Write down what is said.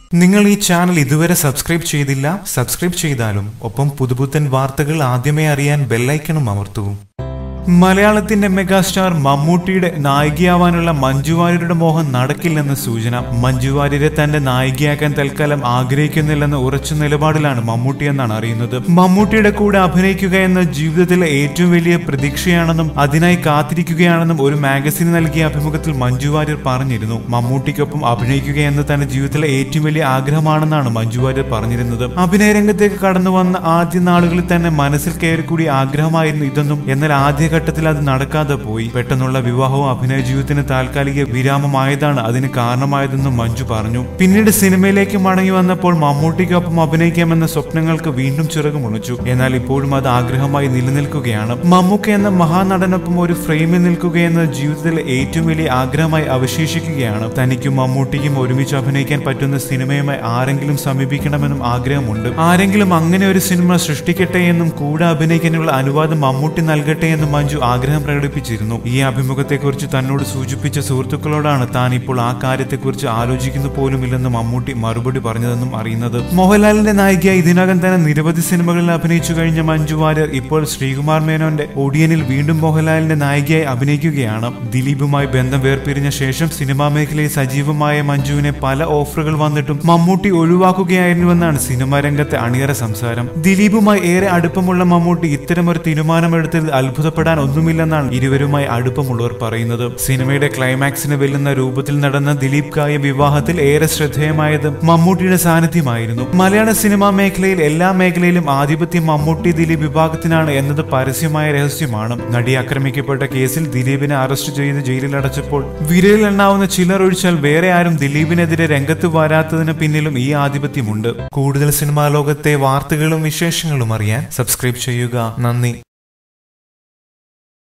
നിങ്ങൾ ഈ ചാനൽ ഇതുവരെ സബ്സ്ക്രൈബ് ചെയ്തില്ല, സബ്സ്ക്രൈബ് ചെയ്താലും ഒപ്പം പുതുപുത്തൻ വാർത്തകൾ ആദ്യമേ അറിയാൻ ബെല്ലൈക്കണും അമർത്തൂ. മലയാളത്തിന്റെ മെഗാസ്റ്റാർ മമ്മൂട്ടിയുടെ നായികയാവാനുള്ള മഞ്ജു വാര്യരുടെ മോഹം നടക്കില്ലെന്ന സൂചന. മഞ്ജു വാര്യരെ തന്റെ നായികയാക്കാൻ തൽക്കാലം ആഗ്രഹിക്കുന്നില്ലെന്ന ഉറച്ച നിലപാടിലാണ് മമ്മൂട്ടി എന്നാണ് അറിയുന്നത്. മമ്മൂട്ടിയുടെ കൂടെ അഭിനയിക്കുക എന്ന ജീവിതത്തിലെ ഏറ്റവും വലിയ പ്രതീക്ഷയാണെന്നും അതിനായി കാത്തിരിക്കുകയാണെന്നും ഒരു മാഗസിന് നൽകിയ അഭിമുഖത്തിൽ മഞ്ജു വാര്യർ പറഞ്ഞിരുന്നു. മമ്മൂട്ടിക്കൊപ്പം അഭിനയിക്കുക എന്ന തന്റെ ജീവിതത്തിലെ ഏറ്റവും വലിയ ആഗ്രഹമാണെന്നാണ് മഞ്ജു വാര്യർ പറഞ്ഞിരുന്നത്. അഭിനയ രംഗത്തേക്ക് കടന്നു വന്ന ആദ്യ നാളുകളിൽ തന്നെ മനസ്സിൽ കയറിക്കൂടിയ ആഗ്രഹമായിരുന്നു ഇതൊന്നും. എന്നാൽ ആദ്യ ഘട്ടത്തിൽ അത് നടക്കാതെ പോയി. പെട്ടെന്നുള്ള വിവാഹവും അഭിനയ ജീവിതത്തിന് താൽക്കാലിക വിരാമമായതാണ് അതിന് കാരണമായതെന്നും മഞ്ജു പറഞ്ഞു. പിന്നീട് സിനിമയിലേക്ക് മടങ്ങി വന്നപ്പോൾ മമ്മൂട്ടിക്കൊപ്പം അഭിനയിക്കാമെന്ന സ്വപ്നങ്ങൾക്ക് വീണ്ടും ചിറകുമുളച്ചു. എന്നാൽ ഇപ്പോഴും അത് ആഗ്രഹമായി നിലനിൽക്കുകയാണ്. മമ്മൂക്ക എന്ന മഹാനടനൊപ്പം ഒരു ഫ്രെയിമിൽ നിൽക്കുകയെന്ന ജീവിതത്തിലെ ഏറ്റവും വലിയ ആഗ്രഹമായി അവശേഷിക്കുകയാണ്. തനിക്കും മമ്മൂട്ടിക്കും ഒരുമിച്ച് അഭിനയിക്കാൻ പറ്റുന്ന സിനിമയുമായി ആരെങ്കിലും സമീപിക്കണമെന്നും ആഗ്രഹമുണ്ട്. ആരെങ്കിലും അങ്ങനെ ഒരു സിനിമ സൃഷ്ടിക്കട്ടെ എന്നും കൂടെ അഭിനയിക്കാനുള്ള അനുവാദം മമ്മൂട്ടി നൽകട്ടെ എന്നും മഞ്ജു ആഗ്രഹം പ്രകടിപ്പിച്ചിരുന്നു. ഈ അഭിമുഖത്തെക്കുറിച്ച് തന്നോട് സൂചിപ്പിച്ച സുഹൃത്തുക്കളോടാണ് താൻ ഇപ്പോൾ ആ കാര്യത്തെക്കുറിച്ച് ആലോചിക്കുന്നു പോലുമില്ലെന്ന് മമ്മൂട്ടി മറുപടി പറഞ്ഞതെന്നും അറിയുന്നത്. മോഹൻലാലിന്റെ നായികയായി ഇതിനകം തന്നെ നിരവധി സിനിമകളിൽ അഭിനയിച്ചു കഴിഞ്ഞ മഞ്ജു വാര്യർ ഇപ്പോൾ ശ്രീകുമാർ മേനോന്റെ ഒടിയനിൽ വീണ്ടും മോഹൻലാലിന്റെ നായികയായി അഭിനയിക്കുകയാണ്. ദിലീപുമായി ബന്ധം വേർപിരിഞ്ഞ ശേഷം സിനിമാ മേഖലയിൽ സജീവമായ മഞ്ജുവിനെ പല ഓഫറുകൾ വന്നിട്ടും മമ്മൂട്ടി ഒഴിവാക്കുകയായിരുന്നുവെന്നാണ് സിനിമാ രംഗത്തെ അണിയറ സംസാരം. ദിലീപുമായി ഏറെ അടുപ്പമുള്ള മമ്മൂട്ടി ഇത്തരമൊരു തീരുമാനമെടുത്തതിൽ അത്ഭുതപ്പെടാൻ ഒന്നുമില്ലെന്നാണ് ഇരുവരുമായി അടുപ്പമുള്ളവർ പറയുന്നത്. സിനിമയുടെ ക്ലൈമാക്സിന് വെല്ലുന്ന രൂപത്തിൽ നടന്ന ദിലീപ് കായ വിവാഹത്തിൽ ഏറെ ശ്രദ്ധേയമായത് മമ്മൂട്ടിയുടെ സാന്നിധ്യമായിരുന്നു. മലയാള സിനിമാ മേഖലയിൽ എല്ലാ മേഖലയിലും ആധിപത്യം മമ്മൂട്ടി ദിലീപ് വിഭാഗത്തിനാണ് എന്നത് പരസ്യമായ രഹസ്യമാണ്. നടി ആക്രമിക്കപ്പെട്ട കേസിൽ ദിലീപിനെ അറസ്റ്റ് ചെയ്ത് ജയിലിൽ അടച്ചപ്പോൾ വിരലിലെണ്ണാവുന്ന ചിലർ ഒഴിച്ചാൽ വേറെ ആരും ദിലീപിനെതിരെ രംഗത്ത് വരാത്തതിന് പിന്നിലും ഈ ആധിപത്യമുണ്ട്. കൂടുതൽ സിനിമാ ലോകത്തെ വാർത്തകളും വിശേഷങ്ങളും അറിയാൻ സബ്സ്ക്രൈബ് ചെയ്യുക. നന്ദി.